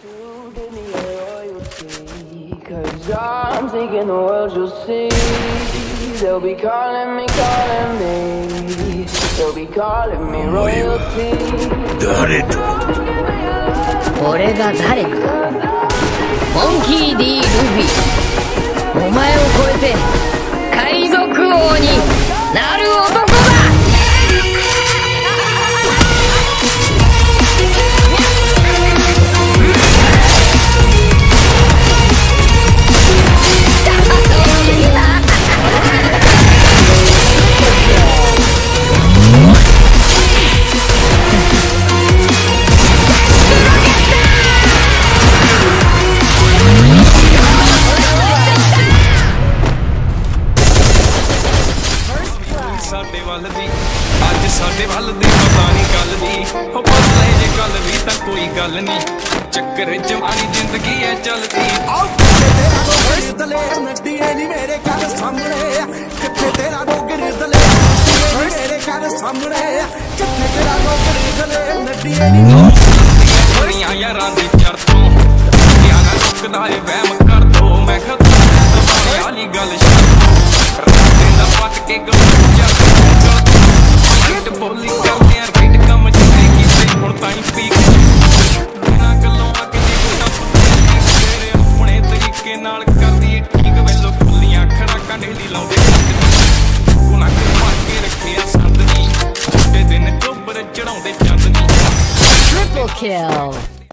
You give me your royalty, 'cause I'm thinking the world you'll see. They'll be calling me. They'll be calling me royalty. 誰と俺が誰かモンキー D ルフィ、お前を超えて海賊王になる男だ。 ਸਾਡੇ ਵੱਲ ਦੀ ਪਤਾ ਨਹੀਂ ਗੱਲ ਦੀ ਹੋ ਬਦਲੇ ਜੇ ਗੱਲ ਵੀ ਤਾਂ ਕੋਈ ਗੱਲ ਨਹੀਂ ਚੱਕਰ ਜਵਾਨੀ ਜ਼ਿੰਦਗੀ ਐ ਚੱਲਦੀ ਆਉ ਤੇਰਾ ਰੋਗਰ ਦਲੇਰ ਨੱਡੀਏ ਨੀ ਮੇਰੇ ਘਰ ਸਾਹਮਣੇ ਕਿੱਥੇ ਤੇਰਾ ਰੋਗਰ ਦਲੇਰ ਮੇਰੇ ਘਰ ਸਾਹਮਣੇ ਕਿੱਥੇ ਤੇਰਾ ਰੋਗਰ ਦਲੇਰ ਨੱਡੀਏ ਨੀ ਹੋਈਆਂ ਯਾਰਾਂ ਦੀ ਚੜ ਤੋਂ ਯਾਰ ਨਾ ਰੁਕਦਾ ਏ ਵਹਿਮ ਕਰ ਦੋ ਮੈਂ ਖਤਮ ਵਾਲੀ ਗੱਲ ਰਾਤੇ ਦਾ ਪੱਟ ਕੇ ਬੋਲੀ ਕਰਦੇ ਆ ਰਾਈਟ ਕੰਮ ਜਿੱਤੇ ਕੀਤੇ ਹੁਣ ਤਾਂ ਹੀ ਪੀਕ ਬਿਨਾਂ ਗੱਲੋਂ ਆ ਕੇ ਤੇਰੇ ਆਪਣੇ ਤਰੀਕੇ ਨਾਲ ਕਰਦੀ ਠੀਕ ਵੇਲੋ ਖੁੱਲੀਆਂ ਖੜਾਕਾਂ ਢੇਲੀ ਲਾਉਂਦੇ ਗੁਨਾਹ ਮਾਰ ਕੇ ਰੱਖਿਆ ਸੰਦਨੀ ਛੋਟੇ ਦਿਨ ਚੋਬਰ ਚੜਾਉਂਦੇ ਚੰਦਨੀ Triple kill.